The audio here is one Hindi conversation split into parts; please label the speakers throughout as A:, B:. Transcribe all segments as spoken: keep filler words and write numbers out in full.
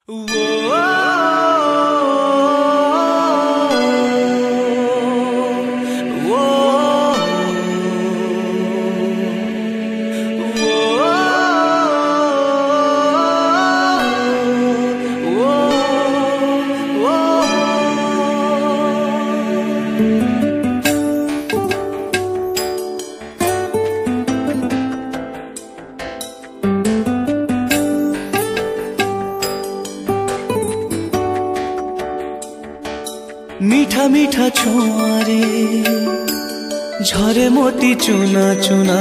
A: मीठा मीठा छोरे झरे मोती चुना चुना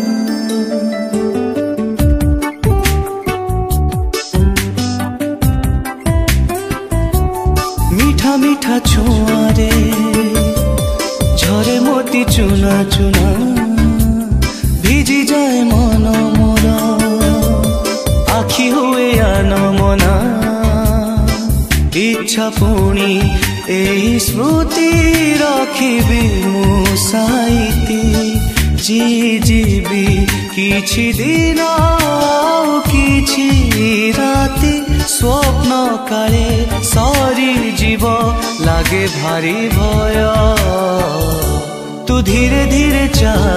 A: मीठा मीठा छोरे झरे मोती चुना चुना भिजी जाए मन मोरा आखि हुए अनमना इच्छा पुणी एही स्मृति रखिबी मु साइती जी जीवी किछि दिन किछि राति स्वप्न काले सरी जीव लागे भारी भय तू धीरे धीरे जा